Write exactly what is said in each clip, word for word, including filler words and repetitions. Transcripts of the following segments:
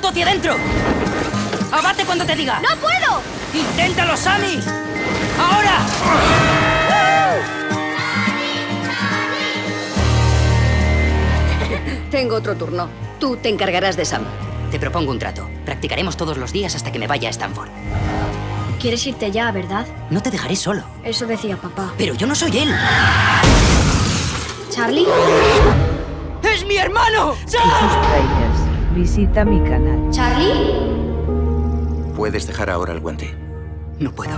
hacia adentro! ¡Abate cuando te diga! ¡No puedo! ¡Inténtalo, Sammy! ¡Ahora! Tengo otro turno. Tú te encargarás de Sam. Te propongo un trato. Practicaremos todos los días hasta que me vaya a Stanford. Quieres irte ya, ¿verdad? No te dejaré solo. Eso decía papá. Pero yo no soy él. ¿Charlie? ¡Es mi hermano! ¡Sam! Subscribers, visita mi canal. ¿Charlie? Puedes dejar ahora el guante. No puedo.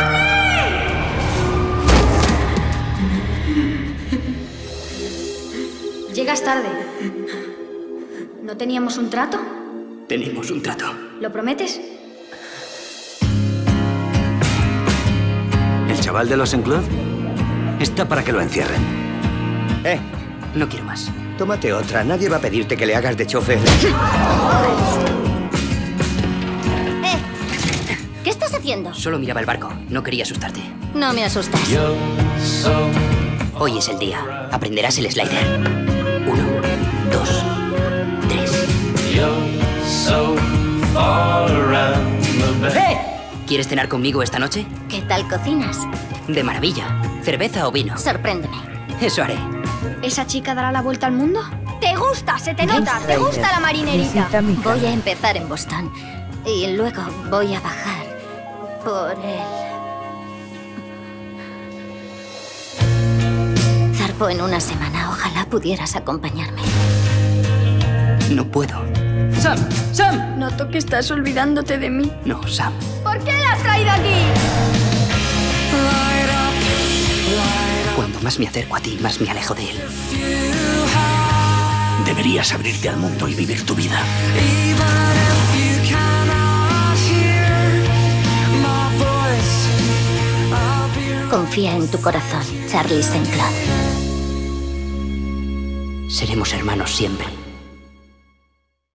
Llegas tarde. ¿No teníamos un trato? Tenemos un trato. ¿Lo prometes? ¿El chaval de los Enclub? Está para que lo encierren. Eh, No quiero más. tómate otra. Nadie va a pedirte que le hagas de chofer. Eh, ¿qué estás haciendo? Solo miraba el barco. No quería asustarte. No me asustas. Hoy es el día. Aprenderás el slider. Uno, dos, tres. ¡Eh! ¿Quieres cenar conmigo esta noche? ¿Qué tal cocinas? De maravilla. ¿Cerveza o vino? Sorpréndeme. Eso haré. ¿Esa chica dará la vuelta al mundo? ¿Te gusta? ¿Se te nota? ¿Te gusta la marinerita? Visita mi Voy a canal. empezar en Boston y luego voy a bajar por el... Zarpo en una semana. Ojalá pudieras acompañarme. No puedo. ¡Sam! ¡Sam! Noto que estás olvidándote de mí. No, Sam. ¿Por qué la has traído aquí? Cuando más me acerco a ti, más me alejo de él. Deberías abrirte al mundo y vivir tu vida. Confía en tu corazón, Charlie Saint Claude. Seremos hermanos siempre.